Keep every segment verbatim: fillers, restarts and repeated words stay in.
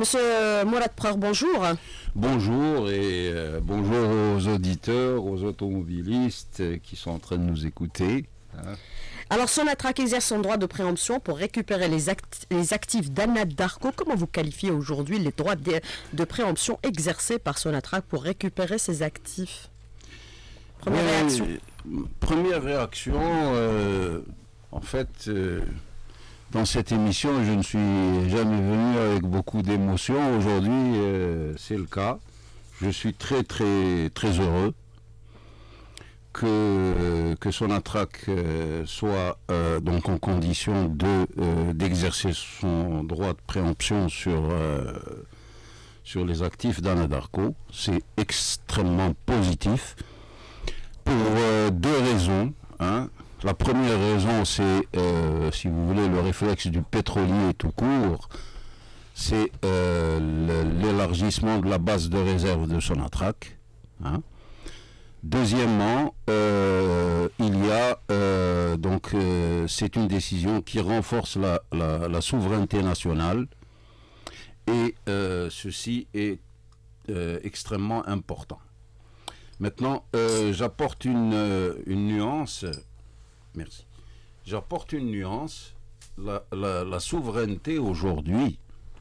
Monsieur Mourad Preur, bonjour. Bonjour et euh, bonjour aux auditeurs, aux automobilistes qui sont en train de nous écouter. Hein. Alors, Sonatrach exerce son droit de préemption pour récupérer les, act les actifs d'Anadarko. Comment vous qualifiez aujourd'hui les droits de, de préemption exercés par Sonatrach pour récupérer ces actifs? Première Mais, réaction. Première réaction, euh, en fait, euh, dans cette émission, je ne suis jamais venu avec beaucoup d'émotion. Aujourd'hui, euh, c'est le cas. Je suis très, très, très heureux que, que Sonatrach euh, soit euh, donc en condition de euh, d'exercer son droit de préemption sur, euh, sur les actifs d'Anadarko. C'est extrêmement positif pour euh, deux raisons. Hein. La première raison, c'est, euh, si vous voulez, le réflexe du pétrolier tout court, c'est euh, l'élargissement de la base de réserve de Sonatrach. Hein. Deuxièmement, euh, il y a euh, donc euh, c'est une décision qui renforce la, la, la souveraineté nationale et euh, ceci est euh, extrêmement important. Maintenant, euh, j'apporte une, une nuance. Merci. J'apporte une nuance. La, la, la souveraineté aujourd'hui,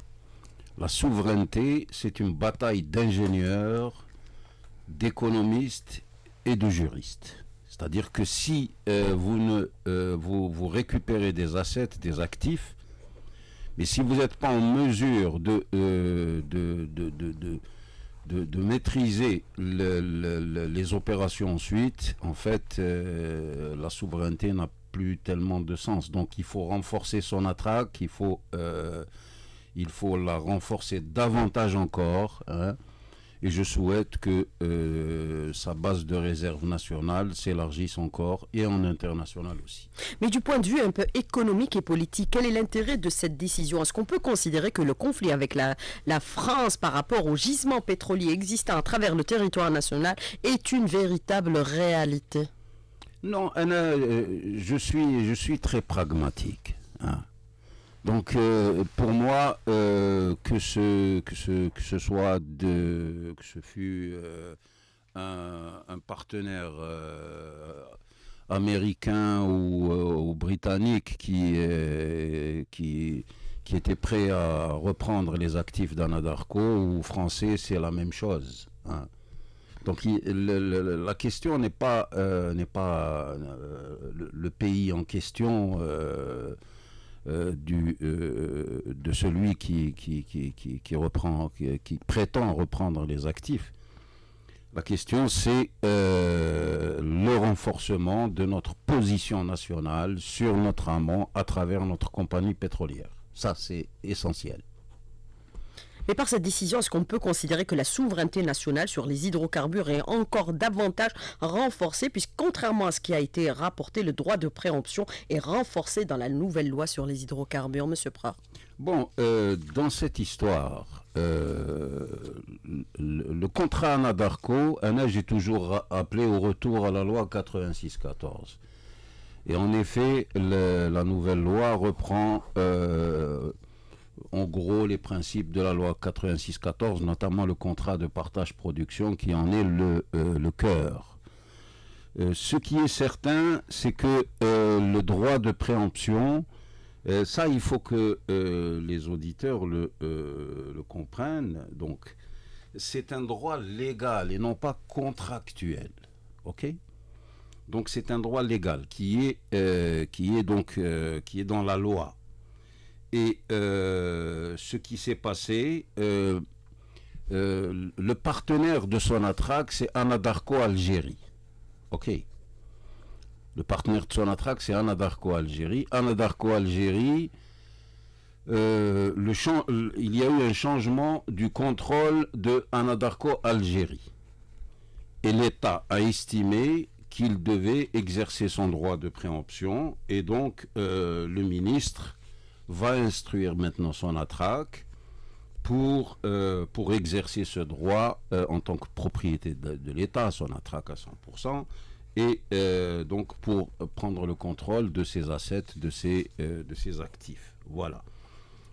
la souveraineté, c'est une bataille d'ingénieurs, d'économistes et de juristes. C'est-à-dire que si euh, vous, ne, euh, vous, vous récupérez des assets, des actifs, mais si vous n'êtes pas en mesure de, euh, de, de, de, de, de, de maîtriser le, le, le, les opérations ensuite, en fait, euh, la souveraineté n'a plus tellement de sens. Donc il faut renforcer Sonatrach, il faut, euh, il faut la renforcer davantage encore, hein. Et je souhaite que euh, sa base de réserve nationale s'élargisse encore et en international aussi. Mais du point de vue un peu économique et politique, quel est l'intérêt de cette décision? Est-ce qu'on peut considérer que le conflit avec la, la France par rapport aux gisements pétroliers existants à travers le territoire national est une véritable réalité? Non, Anna, euh, je, suis, je suis très pragmatique. Hein. Donc, euh, pour moi, euh, que, ce, que, ce, que ce soit de, que ce fut euh, un, un partenaire euh, américain ou, euh, ou britannique qui, euh, qui, qui était prêt à reprendre les actifs d'Anadarko ou français, c'est la même chose. Hein. Donc, il, le, le, la question n'est pas, euh, n'est pas euh, le, le pays en question. Euh, Euh, du, euh, de celui qui, qui, qui, qui, qui, reprend, qui, qui prétend reprendre les actifs. La question, c'est euh, le renforcement de notre position nationale sur notre amont à travers notre compagnie pétrolière. Ça, c'est essentiel. Mais par cette décision, est-ce qu'on peut considérer que la souveraineté nationale sur les hydrocarbures est encore davantage renforcée, puisque contrairement à ce qui a été rapporté, le droit de préemption est renforcé dans la nouvelle loi sur les hydrocarbures, Monsieur Preur? Bon, euh, dans cette histoire, euh, le, le contrat Anadarko, Anna, j'ai toujours appelé au retour à la loi quatre-vingt-six quatorze. Et en effet, le, la nouvelle loi reprend... Euh, en gros les principes de la loi quatre-vingt-six quatorze, notamment le contrat de partage-production qui en est le, euh, le cœur. Euh, ce qui est certain, c'est que euh, le droit de préemption, euh, ça il faut que euh, les auditeurs le, euh, le comprennent, donc c'est un droit légal et non pas contractuel, ok? Donc c'est un droit légal qui est, euh, qui est donc euh, qui est dans la loi. Et euh, ce qui s'est passé, euh, euh, le partenaire de Sonatrach, c'est Anadarko Algérie. Ok. Le partenaire de Sonatrach, c'est Anadarko Algérie. Anadarko Algérie, euh, le il y a eu un changement du contrôle de Anadarko Algérie. Et l'État a estimé qu'il devait exercer son droit de préemption. Et donc, euh, le ministre va instruire maintenant Sonatrach pour, euh, pour exercer ce droit euh, en tant que propriété de, de l'État, Sonatrach à cent pour cent, et euh, donc pour prendre le contrôle de ses assets, de ses, euh, de ses actifs. Voilà.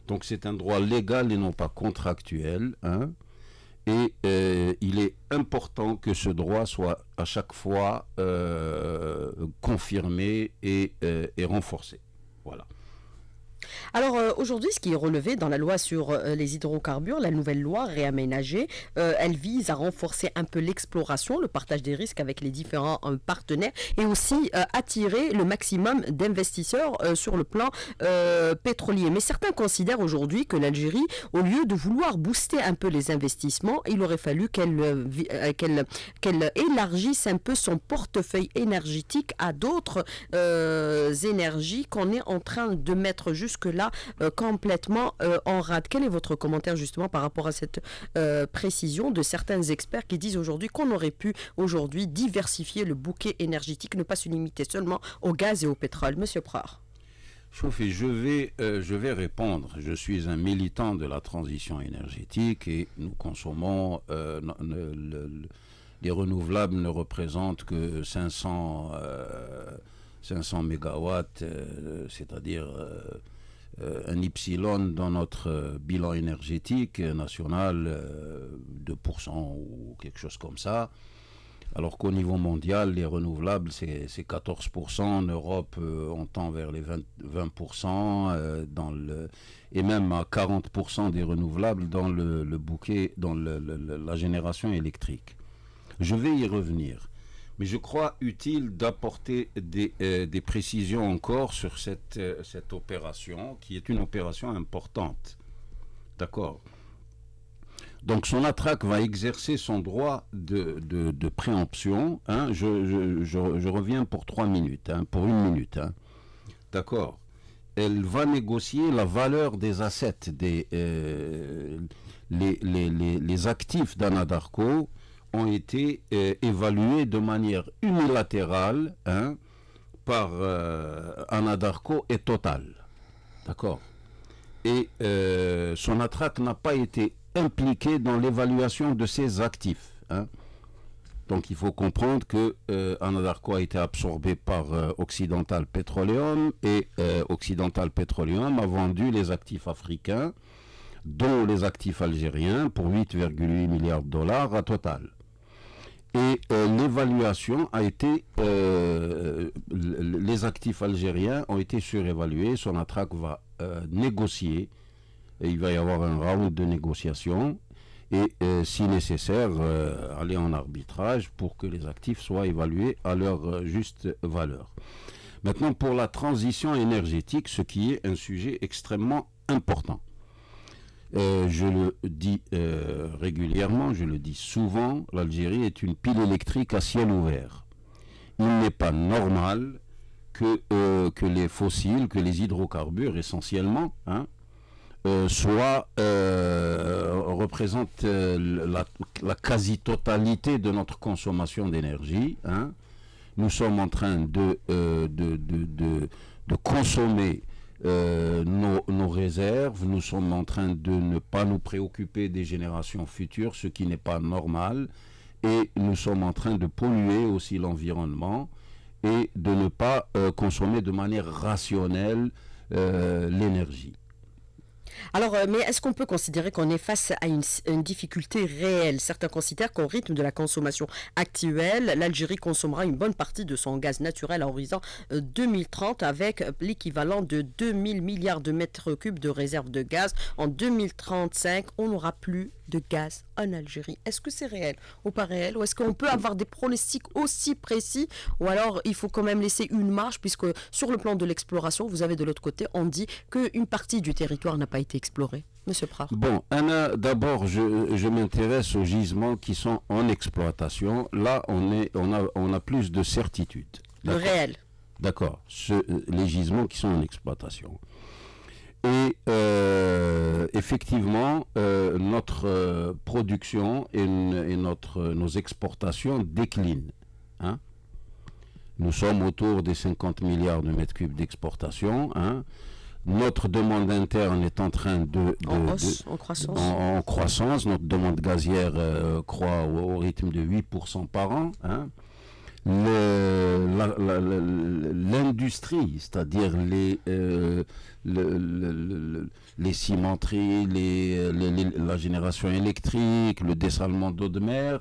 Donc c'est un droit légal et non pas contractuel. Hein. Et euh, il est important que ce droit soit à chaque fois euh, confirmé et, euh, et renforcé. Voilà. Alors euh, aujourd'hui, ce qui est relevé dans la loi sur euh, les hydrocarbures, la nouvelle loi réaménagée, euh, elle vise à renforcer un peu l'exploration, le partage des risques avec les différents euh, partenaires et aussi euh, attirer le maximum d'investisseurs euh, sur le plan euh, pétrolier. Mais certains considèrent aujourd'hui que l'Algérie, au lieu de vouloir booster un peu les investissements, il aurait fallu qu'elle euh, qu'elle qu'elle élargisse un peu son portefeuille énergétique à d'autres euh, énergies qu'on est en train de mettre jusque-là euh, complètement euh, en rade. Quel est votre commentaire justement par rapport à cette euh, précision de certains experts qui disent aujourd'hui qu'on aurait pu aujourd'hui diversifier le bouquet énergétique, ne pas se limiter seulement au gaz et au pétrole? Monsieur Prard. Chauffez, je vais, euh, je vais répondre. Je suis un militant de la transition énergétique et nous consommons euh, le, le, les renouvelables ne représentent que cinq cents, euh, cinq cents mégawatts, euh, c'est-à-dire euh, euh, un epsilon dans notre euh, bilan énergétique national, euh, deux pour cent ou quelque chose comme ça. Alors qu'au niveau mondial, les renouvelables, c'est quatorze pour cent. En Europe, euh, on tend vers les vingt, vingt pour cent euh, dans le, et même à quarante pour cent des renouvelables dans le, le bouquet, dans le, le, la génération électrique. Je vais y revenir. Mais je crois utile d'apporter des, euh, des précisions encore sur cette, euh, cette opération, qui est une opération importante. D'accord ? Donc Sonatrach va exercer son droit de, de, de préemption. Hein, je, je, je, je reviens pour trois minutes, hein, pour une minute. Hein. D'accord. Elle va négocier la valeur des assets, des, euh, les, les, les, les actifs d'Anadarko ont été euh, évalués de manière unilatérale hein, par euh, Anadarko et Total. D'accord. Et euh, Sonatrach n'a pas été impliqué dans l'évaluation de ces actifs. Hein. Donc il faut comprendre que euh, Anadarko a été absorbé par euh, Occidental Petroleum et euh, Occidental Petroleum a vendu les actifs africains, dont les actifs algériens, pour huit virgule huit milliards de dollars à Total. Et euh, l'évaluation a été, euh, les actifs algériens ont été surévalués. Sonatrach va euh, négocier. Et il va y avoir un round de négociation et, euh, si nécessaire, euh, aller en arbitrage pour que les actifs soient évalués à leur euh, juste valeur. Maintenant, pour la transition énergétique, ce qui est un sujet extrêmement important. Euh, je le dis euh, régulièrement, je le dis souvent, l'Algérie est une pile électrique à ciel ouvert. Il n'est pas normal que, euh, que les fossiles, que les hydrocarbures essentiellement, hein, Euh, soit euh, représente euh, la, la quasi-totalité de notre consommation d'énergie. Hein. Nous sommes en train de, euh, de, de, de, de consommer euh, nos, nos réserves, nous sommes en train de ne pas nous préoccuper des générations futures, ce qui n'est pas normal, et nous sommes en train de polluer aussi l'environnement et de ne pas euh, consommer de manière rationnelle euh, l'énergie. Alors, euh, mais est-ce qu'on peut considérer qu'on est face à une, une difficulté réelle? Certains considèrent qu'au rythme de la consommation actuelle, l'Algérie consommera une bonne partie de son gaz naturel à horizon euh, deux mille trente avec l'équivalent de deux mille milliards de mètres cubes de réserves de gaz. En deux mille trente-cinq, on n'aura plus de gaz en Algérie. Est-ce que c'est réel ou pas réel? Ou est-ce qu'on peut avoir des pronostics aussi précis? Ou alors, il faut quand même laisser une marge puisque sur le plan de l'exploration, vous avez de l'autre côté, on dit qu'une partie du territoire n'a pas été explorée. Monsieur Prard. Bon, Anna, d'abord, je, je m'intéresse aux gisements qui sont en exploitation. Là, on, est, on, a, on a plus de certitude. Le réel. D'accord. Les gisements qui sont en exploitation. Et euh, effectivement, euh, notre euh, production et, et notre, nos exportations déclinent. Hein. Nous sommes autour des cinquante milliards de mètres cubes d'exportation. Hein. Notre demande interne est en train de... de, en, hausse, de en croissance. En, en croissance. Notre demande gazière euh, croît au, au rythme de huit pour cent par an. Hein. l'industrie, c'est-à-dire les, euh, le, le, le, les cimenteries, les, les, les, la génération électrique, le dessalement d'eau de mer,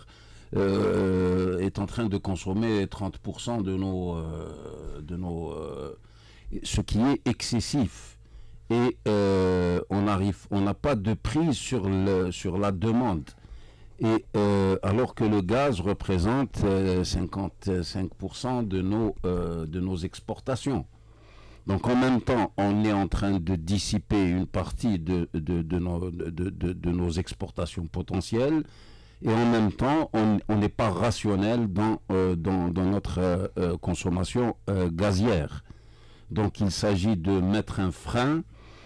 euh, est en train de consommer trente pour cent de nos... Euh, de nos euh, ce qui est excessif. Et euh, on arrive, on n'a pas de prise sur, le, sur la demande. Et euh, alors que le gaz représente euh, cinquante-cinq pour cent de nos, euh, de nos exportations. Donc en même temps, on est en train de dissiper une partie de, de, de, nos, de, de, de nos exportations potentielles, et en même temps, on n'est pas rationnel dans, euh, dans, dans notre euh, consommation euh, gazière. Donc il s'agit de mettre un frein,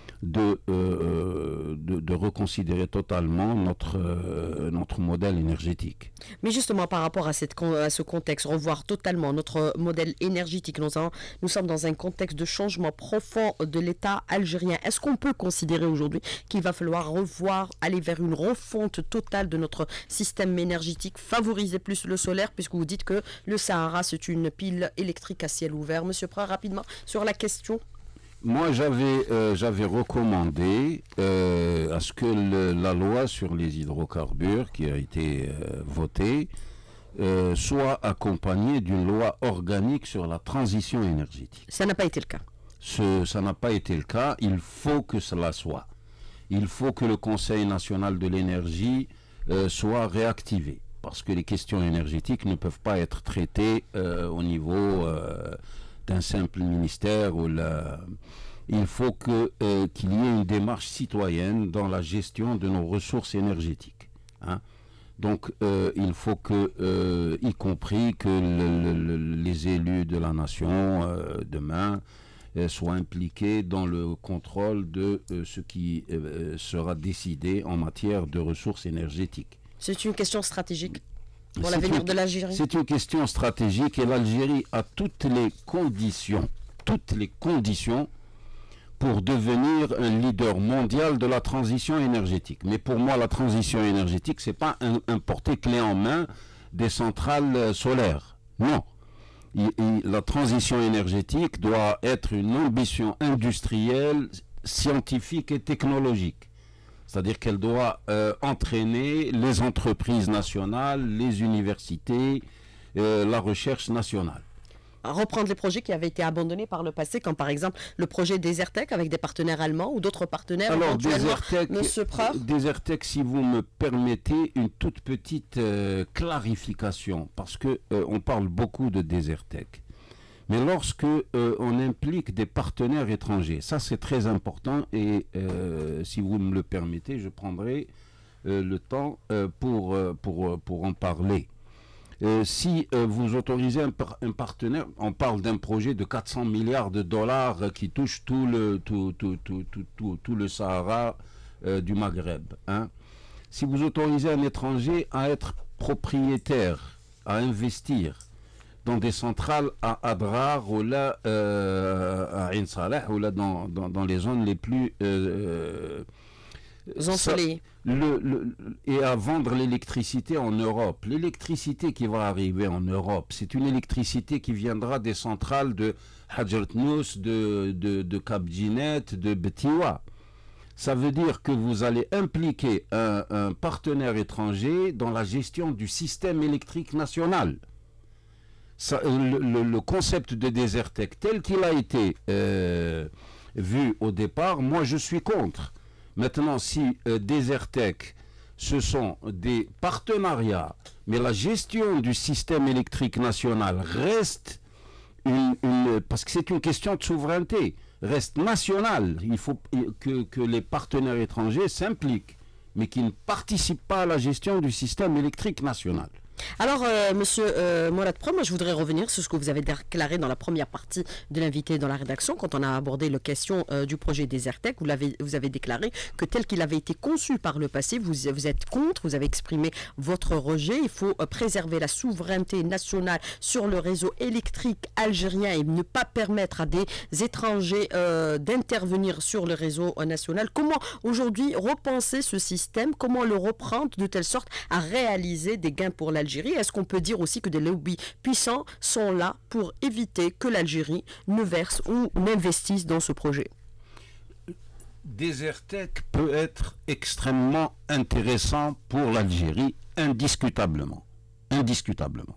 de, euh, de, de reconsidérer totalement notre, euh, notre modèle énergétique. Mais justement, par rapport à, cette, à ce contexte, revoir totalement notre modèle énergétique, nous, en, nous sommes dans un contexte de changement profond de l'État algérien. Est-ce qu'on peut considérer aujourd'hui qu'il va falloir revoir, aller vers une refonte totale de notre système énergétique, favoriser plus le solaire, puisque vous dites que le Sahara, c'est une pile électrique à ciel ouvert. Monsieur Prat, rapidement, sur la question. Moi, j'avais euh, j'avais recommandé euh, à ce que le, la loi sur les hydrocarbures qui a été euh, votée euh, soit accompagnée d'une loi organique sur la transition énergétique. Ça n'a pas été le cas. Ce, ça n'a pas été le cas. Il faut que cela soit. Il faut que le Conseil national de l'énergie euh, soit réactivé, parce que les questions énergétiques ne peuvent pas être traitées euh, au niveau... Euh, d'un simple ministère. Où la... Il faut que, euh, qu'il y ait une démarche citoyenne dans la gestion de nos ressources énergétiques. Hein. Donc euh, il faut que, euh, y compris que le, le, les élus de la nation euh, demain euh, soient impliqués dans le contrôle de euh, ce qui euh, sera décidé en matière de ressources énergétiques. C'est une question stratégique pour l'avenir de l'Algérie. C'est une question stratégique et l'Algérie a toutes les conditions, toutes les conditions pour devenir un leader mondial de la transition énergétique. Mais pour moi, la transition énergétique, c'est pas un, importer clé en main des centrales solaires. Non. Il, il, la transition énergétique doit être une ambition industrielle, scientifique et technologique. C'est-à-dire qu'elle doit euh, entraîner les entreprises nationales, les universités, euh, la recherche nationale. Reprendre les projets qui avaient été abandonnés par le passé, comme par exemple le projet Desertec avec des partenaires allemands ou d'autres partenaires. Alors, Desertec, Monsieur Prat. Desertec, si vous me permettez, une toute petite euh, clarification, parce que euh, on parle beaucoup de Desertec. Mais lorsque euh, on implique des partenaires étrangers, ça c'est très important et euh, si vous me le permettez, je prendrai euh, le temps euh, pour, euh, pour, pour en parler. Euh, si euh, vous autorisez un, un partenaire, on parle d'un projet de quatre cents milliards de dollars euh, qui touche tout le, tout, tout, tout, tout, tout, tout le Sahara euh, du Maghreb. Hein. Si vous autorisez un étranger à être propriétaire, à investir, dans des centrales à Adrar ou là euh, à Ain Salah ou là dans, dans, dans les zones les plus euh, ensoleillées. Le, le, et à vendre l'électricité en Europe. L'électricité qui va arriver en Europe, c'est une électricité qui viendra des centrales de Hadjrat Nous, de, de, de Cap Djinet, de Betiwa. Ça veut dire que vous allez impliquer un, un partenaire étranger dans la gestion du système électrique national. Ça, le, le, le concept de Desertec tel qu'il a été euh, vu au départ, moi je suis contre. Maintenant, si euh, Desertec, ce sont des partenariats, mais la gestion du système électrique national reste une, une parce que c'est une question de souveraineté, reste nationale. Il faut que, que les partenaires étrangers s'impliquent, mais qu'ils ne participent pas à la gestion du système électrique national. Alors, euh, monsieur euh, Mourad Prat, moi je voudrais revenir sur ce que vous avez déclaré dans la première partie de l'invité dans la rédaction, quand on a abordé la question euh, du projet Desertec. Vous, l'avez, vous avez déclaré que tel qu'il avait été conçu par le passé, vous, vous êtes contre, vous avez exprimé votre rejet. Il faut euh, préserver la souveraineté nationale sur le réseau électrique algérien et ne pas permettre à des étrangers euh, d'intervenir sur le réseau euh, national. Comment aujourd'hui repenser ce système, comment le reprendre de telle sorte à réaliser des gains pour l'Algérie l'Algérie. Est-ce qu'on peut dire aussi que des lobbies puissants sont là pour éviter que l'Algérie ne verse ou n'investisse dans ce projet? Desertec peut être extrêmement intéressant pour l'Algérie, indiscutablement. Indiscutablement.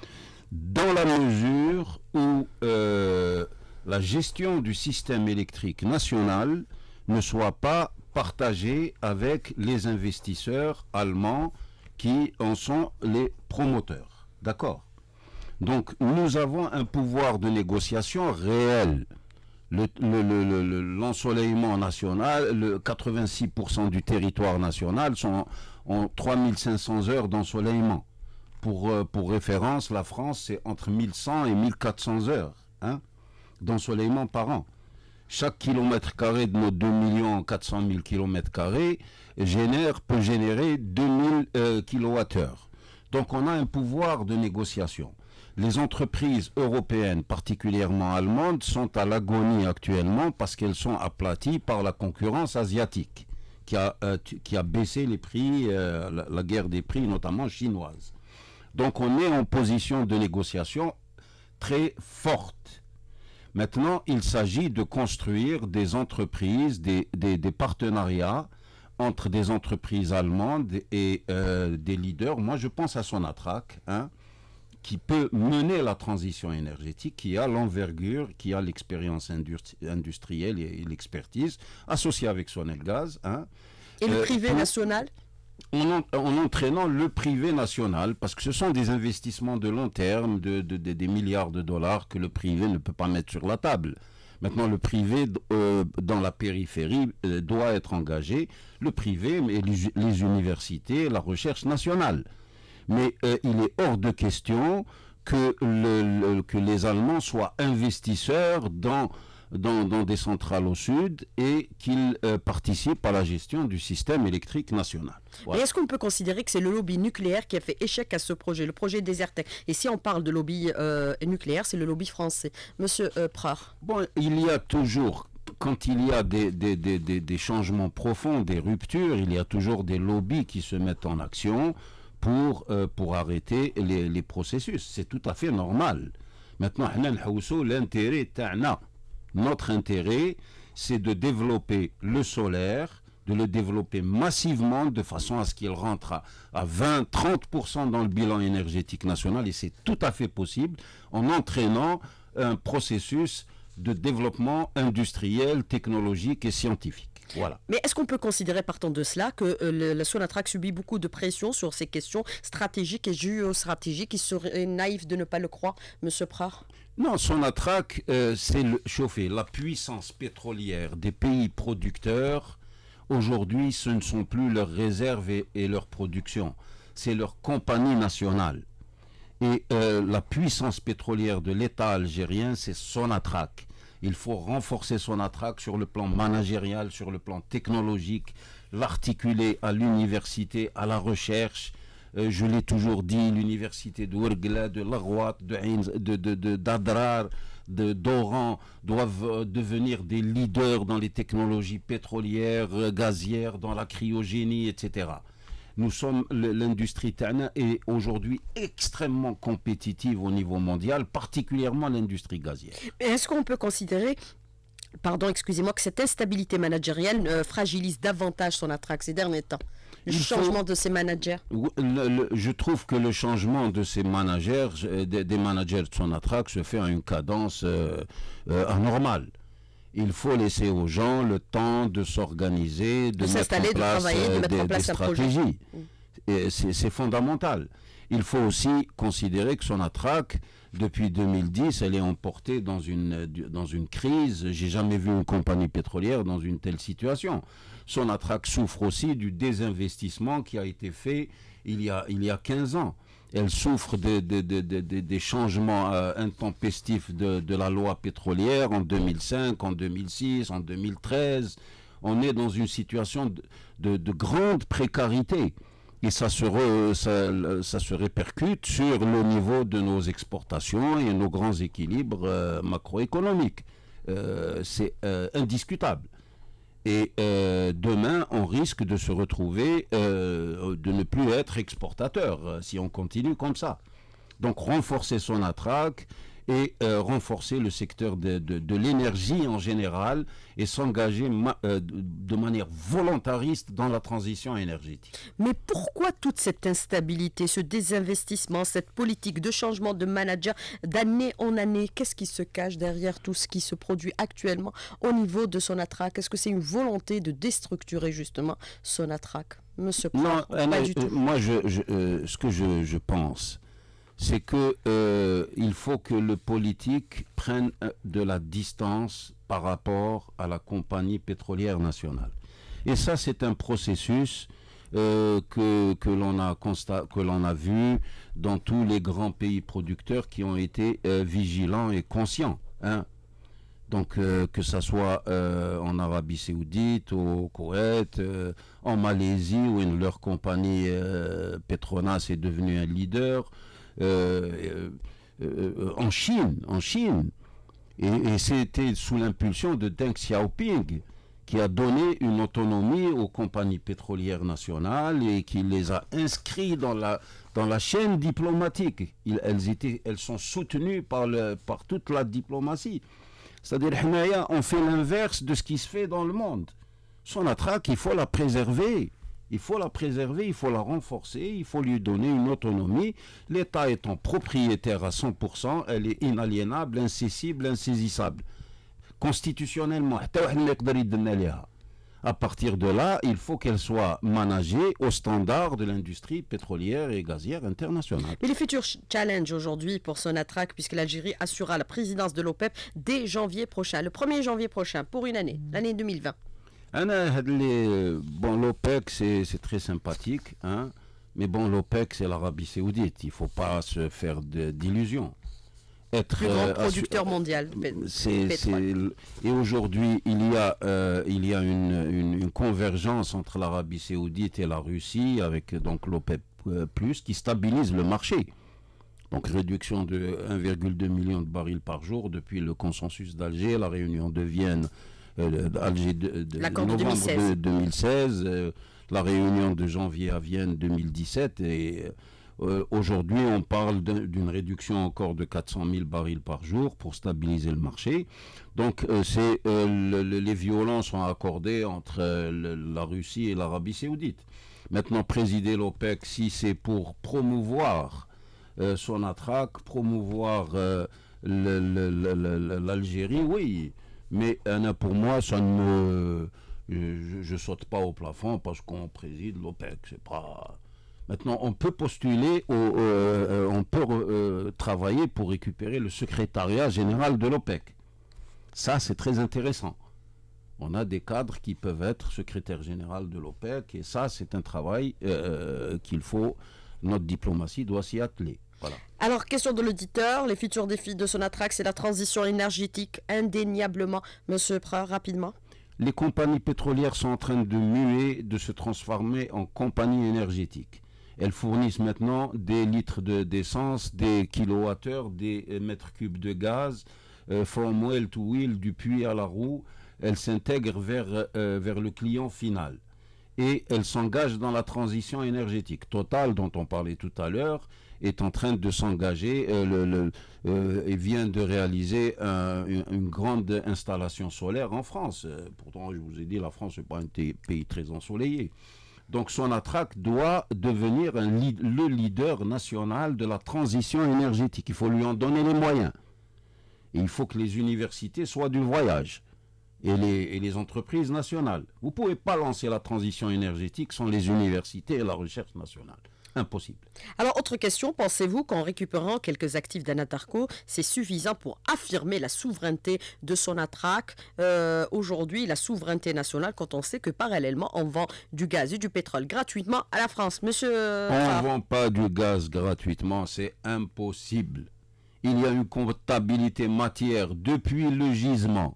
Dans la mesure où euh, la gestion du système électrique national ne soit pas partagée avec les investisseurs allemands qui en sont les promoteurs. D'accord? Donc nous avons un pouvoir de négociation réel. Le, le, le, le, l'ensoleillement national, le quatre-vingt-six pour cent du territoire national sont en trois mille cinq cents heures d'ensoleillement. Pour, pour référence, la France, c'est entre mille cent et mille quatre cents heures hein, d'ensoleillement par an. Chaque kilomètre carré de nos deux millions quatre cent mille kilomètres carrés génère, peut générer deux mille euh, kilowattheures. Donc on a un pouvoir de négociation. Les entreprises européennes, particulièrement allemandes, sont à l'agonie actuellement parce qu'elles sont aplaties par la concurrence asiatique qui a, euh, qui a baissé les prix, euh, la, la guerre des prix, notamment chinoise. Donc on est en position de négociation très forte. Maintenant, il s'agit de construire des entreprises, des, des, des partenariats entre des entreprises allemandes et euh, des leaders. Moi, je pense à Sonatrach, hein, qui peut mener la transition énergétique, qui a l'envergure, qui a l'expérience industri industrielle et l'expertise, associée avec Sonelgaz. Hein, et le euh, privé pour, national en, en entraînant le privé national, parce que ce sont des investissements de long terme, de, de, de, des milliards de dollars que le privé ne peut pas mettre sur la table. Maintenant, le privé euh, dans la périphérie euh, doit être engagé, le privé, mais les, les universités, la recherche nationale. Mais euh, il est hors de question que, le, le, que les Allemands soient investisseurs dans, dans, dans des centrales au sud et qu'ils euh, participent à la gestion du système électrique national. Voilà. Et est-ce qu'on peut considérer que c'est le lobby nucléaire qui a fait échec à ce projet, le projet Desertec? Et si on parle de lobby euh, nucléaire, c'est le lobby français. Monsieur euh, Preur. Bon, il y a toujours... Quand il y a des, des, des, des, des changements profonds, des ruptures, il y a toujours des lobbies qui se mettent en action pour, euh, pour arrêter les, les processus. C'est tout à fait normal. Maintenant, l'intérêt, notre intérêt, c'est de développer le solaire, de le développer massivement de façon à ce qu'il rentre à, à vingt à trente pour cent dans le bilan énergétique national, et c'est tout à fait possible en entraînant un processus de développement industriel, technologique et scientifique. Voilà. Mais est-ce qu'on peut considérer, partant de cela, que euh, le, le Sonatrach subit beaucoup de pression sur ces questions stratégiques et géostratégiques? Il serait naïf de ne pas le croire, Monsieur Preur? Non, Sonatrach, euh, c'est chauffer la puissance pétrolière des pays producteurs. Aujourd'hui, ce ne sont plus leurs réserves et, et leur production, c'est leur compagnie nationale. Et euh, la puissance pétrolière de l'État algérien, c'est Sonatrach. Il faut renforcer Sonatrach sur le plan managérial, sur le plan technologique, l'articuler à l'université, à la recherche. Euh, je l'ai toujours dit, l'université de Ouargla, de Laghouat, de, de, de, de d'Adrar, de d'Oran doivent euh, devenir des leaders dans les technologies pétrolières, euh, gazières, dans la cryogénie, et cetera. Nous sommes, l'industrie Tana est aujourd'hui extrêmement compétitive au niveau mondial, particulièrement l'industrie gazière. Est-ce qu'on peut considérer, pardon, excusez-moi, que cette instabilité managériale euh, fragilise davantage Sonatrach ces derniers temps? Le Il changement faut, de ses managers le, le, Je trouve que le changement de ces managers, des, des managers de Sonatrach, se fait à une cadence euh, euh, anormale. Il faut laisser aux gens le temps de s'organiser, de, de s'installer, de travailler, de mettre en place des stratégies. C'est fondamental. Il faut aussi considérer que Sonatrach, depuis deux mille dix, elle est emportée dans une, dans une crise. J'ai jamais vu une compagnie pétrolière dans une telle situation. Sonatrach souffre aussi du désinvestissement qui a été fait il y a, il y a quinze ans. Elle souffre de, de, de, de, de, des changements euh, intempestifs de, de la loi pétrolière en deux mille cinq, en deux mille six, en deux mille treize. On est dans une situation de, de, de grande précarité. Et ça se, re, ça, ça se répercute sur le niveau de nos exportations et nos grands équilibres euh, macroéconomiques. Euh, C'est euh, indiscutable. Et euh, demain, on risque de se retrouver, euh, de ne plus être exportateur euh, si on continue comme ça. Donc renforcer Sonatrach et euh, renforcer le secteur de, de, de l'énergie en général et s'engager euh, de manière volontariste dans la transition énergétique. Mais pourquoi toute cette instabilité, ce désinvestissement, cette politique de changement de manager d'année en année? Qu'est-ce qui se cache derrière tout ce qui se produit actuellement au niveau de Sonatrach? Est-ce que c'est une volonté de déstructurer justement Sonatrach? Monsieur Prat, non, pas euh, du tout. Moi, je, je, euh, ce que je, je pense, c'est que euh, il faut que le politique prenne de la distance par rapport à la compagnie pétrolière nationale. Et ça, c'est un processus euh, que, que l'on a constat, que l'on a vu dans tous les grands pays producteurs qui ont été euh, vigilants et conscients. Hein. Donc, euh, que ce soit euh, en Arabie Saoudite, au Koweït, euh, en Malaisie, où une, leur compagnie euh, Petronas est devenue un leader. Euh, euh, euh, en Chine, en Chine, et, et c'était sous l'impulsion de Deng Xiaoping qui a donné une autonomie aux compagnies pétrolières nationales et qui les a inscrits dans la, dans la chaîne diplomatique. Ils, elles, étaient, elles sont soutenues par, le, par toute la diplomatie. C'est-à-dire, on fait l'inverse de ce qui se fait dans le monde. Sonatrach, il faut la préserver. Il faut la préserver, il faut la renforcer, il faut lui donner une autonomie. L'État étant propriétaire à cent pour cent, elle est inaliénable, incessible, insaisissable. Constitutionnellement, à partir de là, il faut qu'elle soit managée aux standards de l'industrie pétrolière et gazière internationale. Mais les futurs challenges aujourd'hui pour Sonatrach, puisque l'Algérie assurera la présidence de l'OPEP dès janvier prochain, le premier janvier prochain, pour une année, l'année deux mille vingt. Bon, l'OPEC, c'est très sympathique, hein, mais bon, l'OPEC, c'est l'Arabie Saoudite. Il ne faut pas se faire d'illusions. Être plus grand euh, producteur mondial de pétrole. Et aujourd'hui, il y a, euh, il y a une, une, une convergence entre l'Arabie Saoudite et la Russie, avec donc l'OPEP plus, qui stabilise le marché. Donc réduction de un virgule deux million de barils par jour depuis le consensus d'Alger, la réunion de Vienne. Euh, Alger de, de novembre deux mille seize, de, deux mille seize euh, la réunion de janvier à Vienne deux mille dix-sept et euh, aujourd'hui on parle d'une réduction encore de quatre cent mille barils par jour pour stabiliser le marché. Donc euh, c'est euh, le, le, les violences sont accordées entre euh, le, la Russie et l'Arabie Saoudite. Maintenant, présider l'OPEC, si c'est pour promouvoir euh, Sonatrach, promouvoir euh, l'Algérie, oui. Mais euh, pour moi, ça ne, je ne saute pas au plafond parce qu'on préside l'OPEC. C'est pas. Maintenant, on peut postuler, au, euh, on peut euh, travailler pour récupérer le secrétariat général de l'OPEC. Ça, c'est très intéressant. On a des cadres qui peuvent être secrétaire général de l'OPEC et ça, c'est un travail euh, qu'il faut. Notre diplomatie doit s'y atteler. Voilà. Alors, question de l'auditeur, les futurs défis de Sonatrach, c'est la transition énergétique, indéniablement. Monsieur Prat, rapidement. Les compagnies pétrolières sont en train de muer, de se transformer en compagnies énergétiques. Elles fournissent maintenant des litres d'essence, de, des kilowattheures, des mètres cubes de gaz, euh, from well to wheel, du puits à la roue. Elles s'intègrent vers, euh, vers le client final. Et elles s'engagent dans la transition énergétique. Total, dont on parlait tout à l'heure, est en train de s'engager euh, le, le, euh, et vient de réaliser un, une, une grande installation solaire en France. Euh, pourtant, je vous ai dit, la France n'est pas un pays très ensoleillé. Donc Sonatrach doit devenir un lead, le leader national de la transition énergétique. Il faut lui en donner les moyens. Et il faut que les universités soient du voyage. Et les, et les entreprises nationales. Vous ne pouvez pas lancer la transition énergétique sans les universités et la recherche nationale. Impossible. Alors, autre question, pensez-vous qu'en récupérant quelques actifs d'Anadarko, c'est suffisant pour affirmer la souveraineté de Sonatrach euh, aujourd'hui, la souveraineté nationale, quand on sait que parallèlement, on vend du gaz et du pétrole gratuitement à la France? Monsieur On ne vend pas du gaz gratuitement, c'est impossible. Il y a une comptabilité matière depuis le gisement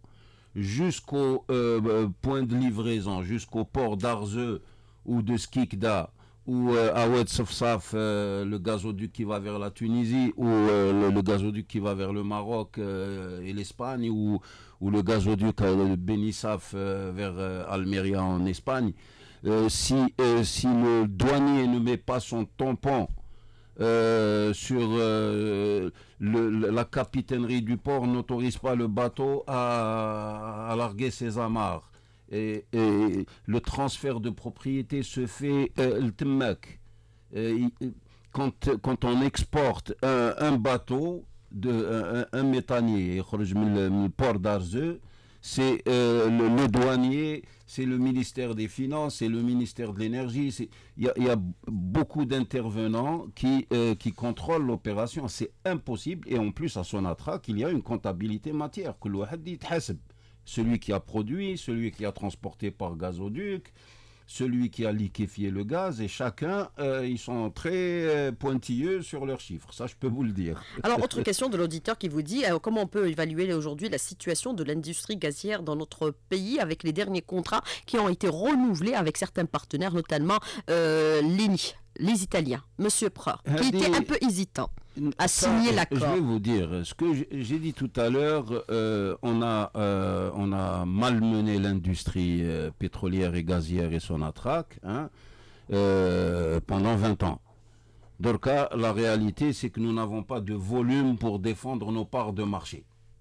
jusqu'au euh, point de livraison, jusqu'au port d'Arzeux ou de Skikda, ou euh, à Oued Safsaf, euh, le gazoduc qui va vers la Tunisie, ou euh, le, le gazoduc qui va vers le Maroc euh, et l'Espagne, ou, ou le gazoduc euh, Benissaf euh, vers euh, Almeria en Espagne, euh, si, euh, si le douanier ne met pas son tampon euh, sur euh, le, la capitainerie du port, n'autorise pas le bateau à, à larguer ses amarres, Et, et le transfert de propriété se fait euh, le temmek. Euh, quand, quand on exporte un, un bateau, de, un, un méthanier, le port d'Arzeu, c'est euh, le, le douanier, c'est le ministère des Finances, c'est le ministère de l'Énergie. Il y, y a beaucoup d'intervenants qui, euh, qui contrôlent l'opération. C'est impossible. Et en plus, à Sonatrach, il y a une comptabilité matière. Que celui qui a produit, celui qui a transporté par gazoduc, celui qui a liquéfié le gaz, et chacun, euh, ils sont très euh, pointilleux sur leurs chiffres, ça je peux vous le dire. Alors, autre question de l'auditeur qui vous dit, euh, comment on peut évaluer aujourd'hui la situation de l'industrie gazière dans notre pays avec les derniers contrats qui ont été renouvelés avec certains partenaires, notamment euh, l'E N I, les Italiens, Monsieur Preur, qui était un peu hésitant à signer l'accord. Je vais vous dire, ce que j'ai dit tout à l'heure, euh, on, a, euh, on a malmené l'industrie euh, pétrolière et gazière et Sonatrach hein, euh, pendant vingt ans. Donc la réalité, c'est que nous n'avons pas de volume pour défendre nos parts de marché.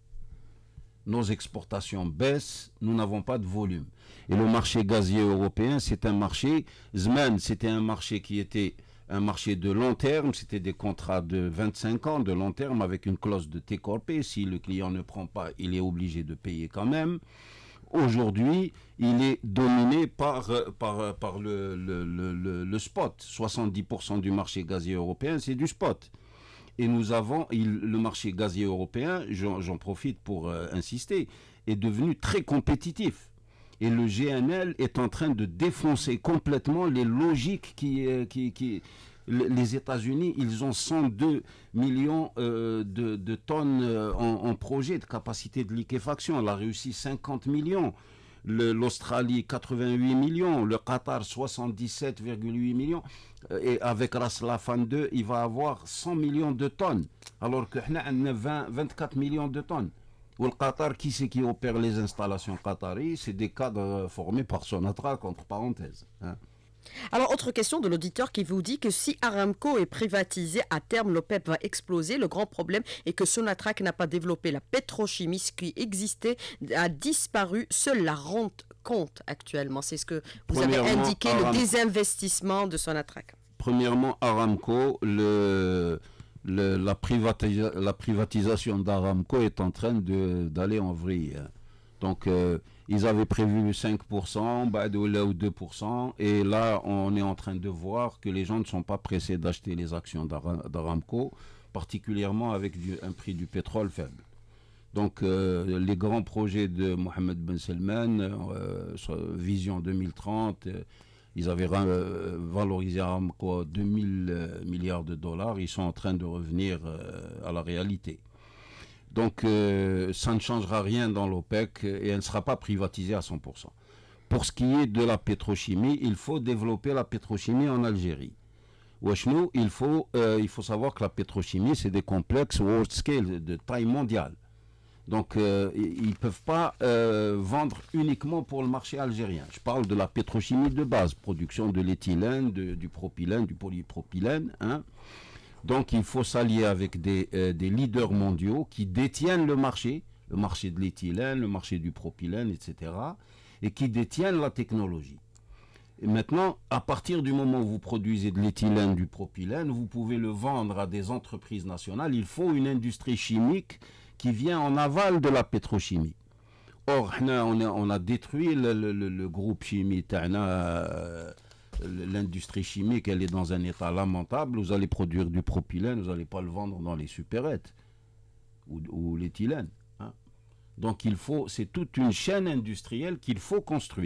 Nos exportations baissent, nous n'avons pas de volume. Et le marché gazier européen, c'est un marché, Zman, c'était un marché qui était un marché de long terme, c'était des contrats de vingt-cinq ans de long terme avec une clause de take-or pay. Si le client ne prend pas, il est obligé de payer quand même. Aujourd'hui, il est dominé par, par, par le, le, le, le spot. soixante-dix pour cent du marché gazier européen, c'est du spot. Et nous avons, il, le marché gazier européen, j'en profite pour euh, insister, est devenu très compétitif. Et le G N L est en train de défoncer complètement les logiques qui... Euh, qui, qui les États-Unis, ils ont cent deux millions euh, de, de tonnes euh, en, en projet de capacité de liquéfaction. La Russie, cinquante millions. L'Australie, quatre-vingt-huit millions. Le Qatar, soixante-dix-sept virgule huit millions. Et avec Ras Laffan deux, il va avoir cent millions de tonnes. Alors que nous avons vingt, vingt-quatre millions de tonnes. Ou le Qatar, qui c'est qui opère les installations qataries? C'est des cadres formés par Sonatrach, entre parenthèses. Hein. Alors, autre question de l'auditeur qui vous dit que si Aramco est privatisé, à terme, l'OPEP va exploser. Le grand problème est que Sonatrach n'a pas développé la pétrochimie. Ce qui existait a disparu. Seule la rente compte actuellement. C'est ce que vous avez indiqué, Aramco, le désinvestissement de Sonatrach. Premièrement, Aramco, le... Le, la, privatisa la privatisation d'Aramco est en train d'aller en vrille. Donc, euh, ils avaient prévu cinq pour cent, bah, ou deux pour cent, et là, on est en train de voir que les gens ne sont pas pressés d'acheter les actions d'Aramco, particulièrement avec du, un prix du pétrole faible. Donc, euh, les grands projets de Mohammed Ben Salman, euh, Vision deux mille trente, euh, ils avaient euh, valorisé Aramco à deux mille euh, milliards de dollars. Ils sont en train de revenir euh, à la réalité. Donc, euh, ça ne changera rien dans l'OPEC et elle ne sera pas privatisée à cent pour cent. Pour ce qui est de la pétrochimie, il faut développer la pétrochimie en Algérie. Wesh-nous, il faut, euh, il faut savoir que la pétrochimie, c'est des complexes world scale, de taille mondiale. Donc, euh, ils ne peuvent pas euh, vendre uniquement pour le marché algérien. Je parle de la pétrochimie de base, production de l'éthylène, de, du propylène, du polypropylène. Hein. Donc, il faut s'allier avec des, euh, des leaders mondiaux qui détiennent le marché, le marché de l'éthylène, le marché du propylène, et cetera, et qui détiennent la technologie. Et maintenant, à partir du moment où vous produisez de l'éthylène, du propylène, vous pouvez le vendre à des entreprises nationales. Il faut une industrie chimique qui vient en aval de la pétrochimie. Or, on a, on a détruit le, le, le groupe chimique, euh, l'industrie chimique, elle est dans un état lamentable. Vous allez produire du propylène, vous n'allez pas le vendre dans les supérettes ou, ou l'éthylène. Hein. Donc, il faut, c'est toute une chaîne industrielle qu'il faut construire.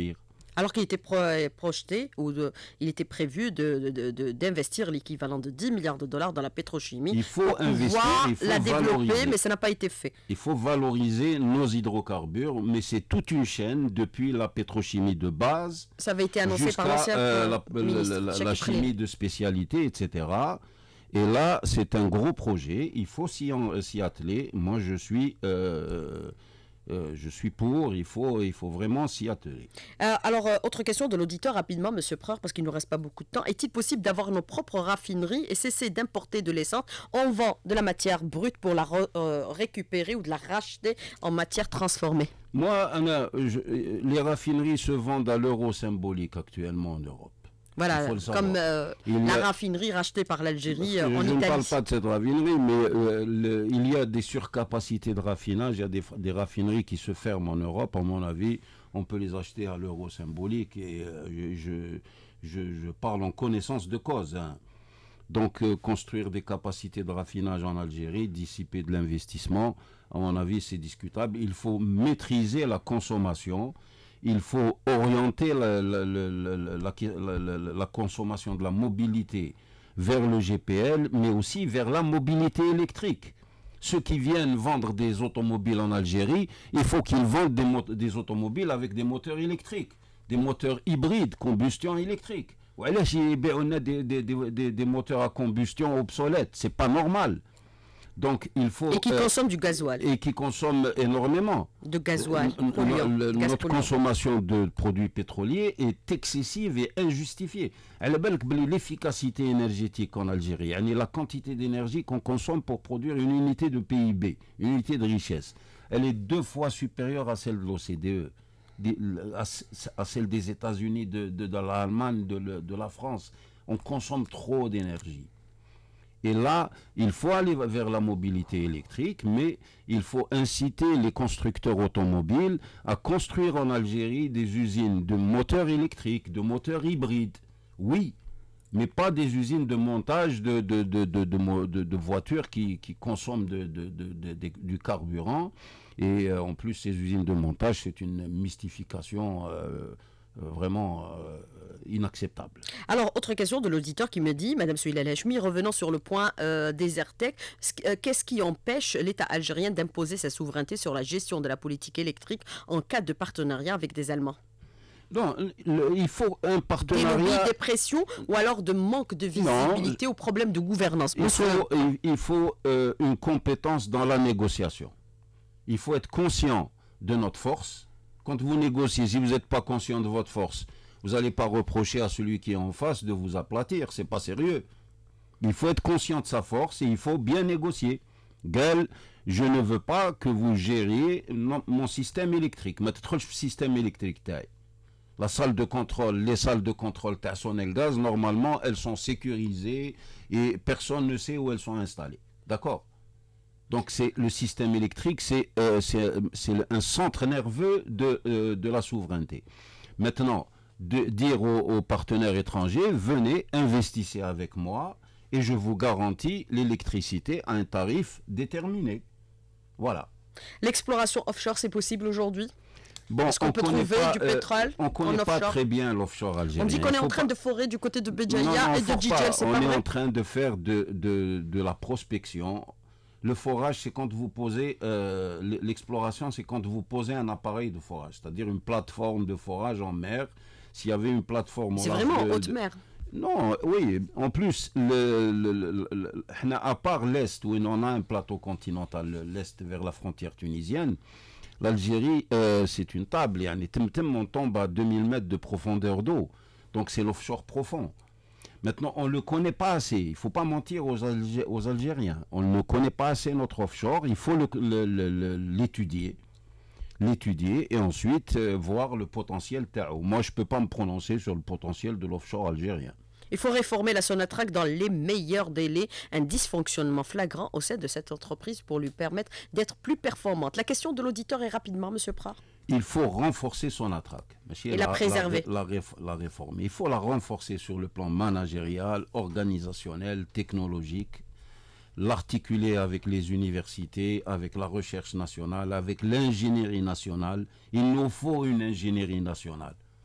Alors qu'il était pro projeté, ou de, il était prévu d'investir de, de, de, l'équivalent de dix milliards de dollars dans la pétrochimie. Il faut investir, il faut la développer, valoriser. Mais ça n'a pas été fait. Il faut valoriser nos hydrocarbures, mais c'est toute une chaîne depuis la pétrochimie de base. Ça avait été annoncé par l'ancien euh, la, la, la, la chimie de spécialité, et cetera. Et là, c'est un gros projet. Il faut s'y atteler. Moi, je suis... Euh, Euh, je suis pour, il faut, il faut vraiment s'y atteler. Euh, alors, euh, autre question de l'auditeur rapidement, Monsieur Preur, parce qu'il ne nous reste pas beaucoup de temps. Est-il possible d'avoir nos propres raffineries et cesser d'importer de l'essence? On vend de la matière brute pour la re, euh, récupérer ou de la racheter en matière transformée. Moi, Anna, je, les raffineries se vendent à l'euro symbolique actuellement en Europe. Voilà, comme euh, la a... raffinerie rachetée par l'Algérie euh, en je Italie. Je ne parle pas de cette raffinerie, mais euh, le, il y a des surcapacités de raffinage, il y a des, des raffineries qui se ferment en Europe, à mon avis, on peut les acheter à l'euro symbolique, et euh, je, je, je parle en connaissance de cause. Hein. Donc, euh, construire des capacités de raffinage en Algérie, dissiper de l'investissement, à mon avis, c'est discutable. Il faut maîtriser la consommation. Il faut orienter la, la, la, la, la, la consommation de la mobilité vers le G P L, mais aussi vers la mobilité électrique. Ceux qui viennent vendre des automobiles en Algérie, il faut qu'ils vendent des, des automobiles avec des moteurs électriques, des moteurs hybrides, combustion électrique. Voilà, on a des, des, des, des moteurs à combustion obsolètes, c'est pas normal. Donc, il faut, et qui euh, consomment du gasoil. Et qui consomment énormément. De gasoil. Euh, polluant, le, gaz notre polluant. Consommation de produits pétroliers est excessive et injustifiée. L'efficacité énergétique en Algérie, la quantité d'énergie qu'on consomme pour produire une unité de P I B, une unité de richesse, elle est deux fois supérieure à celle de l'O C D E, à celle des États-Unis, de, de, de l'Allemagne, de, de la France. On consomme trop d'énergie. Et là, il faut aller vers la mobilité électrique, mais il faut inciter les constructeurs automobiles à construire en Algérie des usines de moteurs électriques, de moteurs hybrides. Oui, mais pas des usines de montage de, de, de, de, de, de, de voitures qui, qui consomment de, de, de, de, de, du carburant. Et euh, en plus, ces usines de montage, c'est une mystification euh, vraiment euh, inacceptable. Alors, autre question de l'auditeur qui me dit, Madame Souila Hachmi, revenant sur le point euh, Desertec, euh, qu'est-ce qui empêche l'État algérien d'imposer sa souveraineté sur la gestion de la politique électrique en cas de partenariat avec des Allemands? Non, le, il faut un partenariat... Des lobbies, des pressions, ou alors de manque de visibilité aux problèmes de gouvernance. Il faut, il, il faut euh, une compétence dans la négociation. Il faut être conscient de notre force. Quand vous négociez, si vous n'êtes pas conscient de votre force, vous n'allez pas reprocher à celui qui est en face de vous aplatir. C'est pas sérieux. Il faut être conscient de sa force et il faut bien négocier. Gal, je ne veux pas que vous gériez mon, mon système électrique. Notre système électrique, la salle de contrôle, les salles de contrôle Sonel Gaz, normalement, elles sont sécurisées et personne ne sait où elles sont installées. D'accord? Donc, c'est le système électrique, c'est euh, un centre nerveux de, euh, de la souveraineté. Maintenant, de dire aux, aux partenaires étrangers, venez, investissez avec moi et je vous garantis l'électricité à un tarif déterminé. Voilà. L'exploration offshore, c'est possible aujourd'hui? Bon, Est-ce qu'on peut trouver pas, du pétrole euh, On ne connaît pas très bien l'offshore algérien. On dit qu'on est en train pas... de forer du côté de Béjaïa et de Djidjel, c'est pas vrai? On est en train de faire de, de, de la prospection. Le forage, c'est quand vous posez, euh, l'exploration, c'est quand vous posez un appareil de forage, c'est-à-dire une plateforme de forage en mer. S'il y avait une plateforme... C'est vraiment en haute mer. Non, oui. En plus, le, le, le, le, à part l'Est, où on a un plateau continental, l'Est vers la frontière tunisienne, l'Algérie, euh, c'est une table. On tombe à deux mille mètres de profondeur d'eau. Donc, c'est l'offshore profond. Maintenant, on ne le connaît pas assez. Il ne faut pas mentir aux, Algé aux Algériens. On ne connaît pas assez notre offshore. Il faut l'étudier. L'étudier et ensuite euh, voir le potentiel. Moi, je ne peux pas me prononcer sur le potentiel de l'offshore algérien. Il faut réformer la Sonatrach dans les meilleurs délais. Un dysfonctionnement flagrant au sein de cette entreprise pour lui permettre d'être plus performante. La question de l'auditeur est rapidement, Monsieur Prat. Il faut renforcer Sonatrach. Et la, la préserver. La, la, la réformer. Il faut la renforcer sur le plan managérial, organisationnel, technologique. L'articuler avec les universités, avec la recherche nationale, avec l'ingénierie nationale. Il nous faut une ingénierie nationale.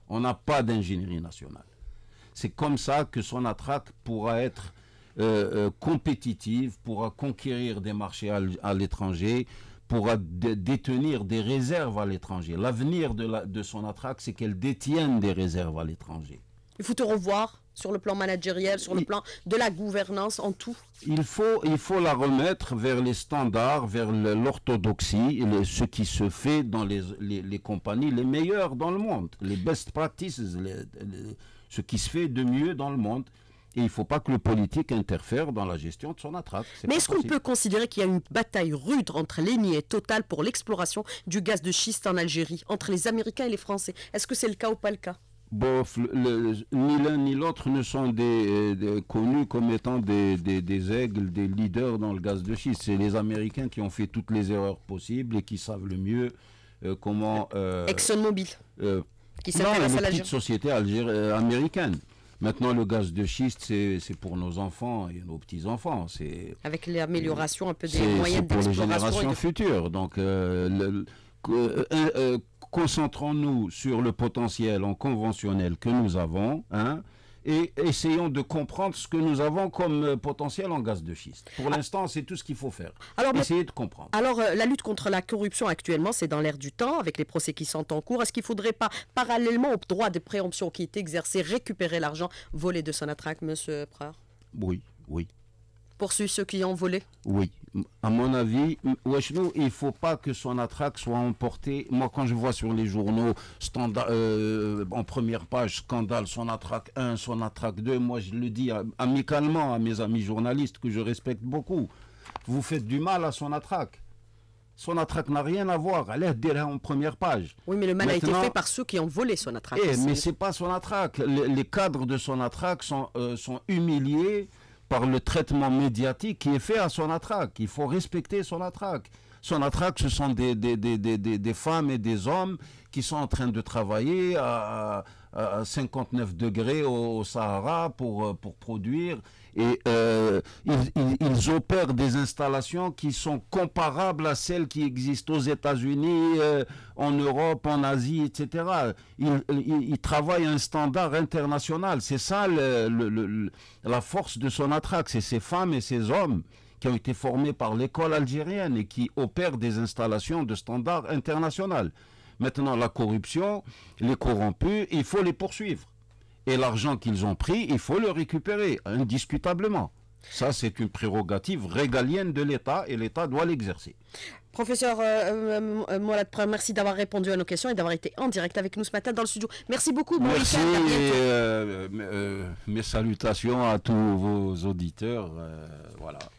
On n'a pas d'ingénierie nationale. C'est comme ça que Sonatrach pourra être euh, euh, compétitive, pourra conquérir des marchés à, à l'étranger, pourra détenir des réserves à l'étranger. L'avenir de, la, de Sonatrach, c'est qu'elle détienne des réserves à l'étranger. Il faut te revoir sur le plan managériel, sur le il, plan de la gouvernance, en tout. Il faut, il faut la remettre vers les standards, vers l'orthodoxie, ce qui se fait dans les, les, les compagnies les meilleures dans le monde, les best practices, les, les, ce qui se fait de mieux dans le monde. Et il ne faut pas que le politique interfère dans la gestion de Sonatrach. Mais est-ce qu'on peut considérer qu'il y a une bataille rude entre l'Eni et Total pour l'exploration du gaz de schiste en Algérie, entre les Américains et les Français? Est-ce que c'est le cas ou pas le cas? Bof, le, le, ni l'un ni l'autre ne sont des, des, connus comme étant des, des, des aigles, des leaders dans le gaz de schiste. C'est les Américains qui ont fait toutes les erreurs possibles et qui savent le mieux euh, comment... Euh, ExxonMobil, euh, qui s'intéresse à l'Algérie. Petite société euh, américaine. Maintenant, le gaz de schiste, c'est pour nos enfants et nos petits-enfants. Avec l'amélioration un peu des moyens d'exploration. C'est pour les générations de... futures. Donc, euh, le, euh, euh, concentrons-nous sur le potentiel en conventionnel que nous avons, hein, et essayons de comprendre ce que nous avons comme potentiel en gaz de schiste. Pour l'instant, c'est tout ce qu'il faut faire. Alors, Essayer de comprendre. Alors, euh, la lutte contre la corruption actuellement, c'est dans l'air du temps, avec les procès qui sont en cours. Est-ce qu'il ne faudrait pas, parallèlement au droit de préemption qui est exercé, récupérer l'argent volé de Sonatrach, M. Preur? Oui, oui. Poursuivre ceux qui ont volé? Oui. À mon avis, Weshnou, il ne faut pas que Sonatrach soit emporté. Moi, quand je vois sur les journaux, standard, euh, en première page, scandale, Sonatrach un, Sonatrach deux, moi je le dis amicalement à mes amis journalistes que je respecte beaucoup. Vous faites du mal à Sonatrach. Sonatrach n'a rien à voir. Elle est déjà en première page. Oui, mais le mal Maintenant, a été fait par ceux qui ont volé Sonatrach. Eh, mais ce n'est pas Sonatrach. Les, les cadres de Sonatrach sont, euh, sont humiliés par le traitement médiatique qui est fait à Sonatrach. Il faut respecter Sonatrach. Sonatrach, ce sont des, des, des, des, des femmes et des hommes qui sont en train de travailler à, à cinquante-neuf degrés au, au Sahara pour, pour produire. Et euh, ils, ils, ils opèrent des installations qui sont comparables à celles qui existent aux États-Unis, euh, en Europe, en Asie, et cetera. Ils, ils, ils travaillent à un standard international. C'est ça le, le, le, la force de Sonatrach. C'est ces femmes et ces hommes qui ont été formés par l'école algérienne et qui opèrent des installations de standard international. Maintenant, la corruption, les corrompus, il faut les poursuivre. Et l'argent qu'ils ont pris, il faut le récupérer, indiscutablement. Ça, c'est une prérogative régalienne de l'État et l'État doit l'exercer. Professeur euh, euh, Mourad Preur, merci d'avoir répondu à nos questions et d'avoir été en direct avec nous ce matin dans le studio. Merci beaucoup. Bon merci et euh, euh, mes salutations à tous vos auditeurs. Euh, voilà.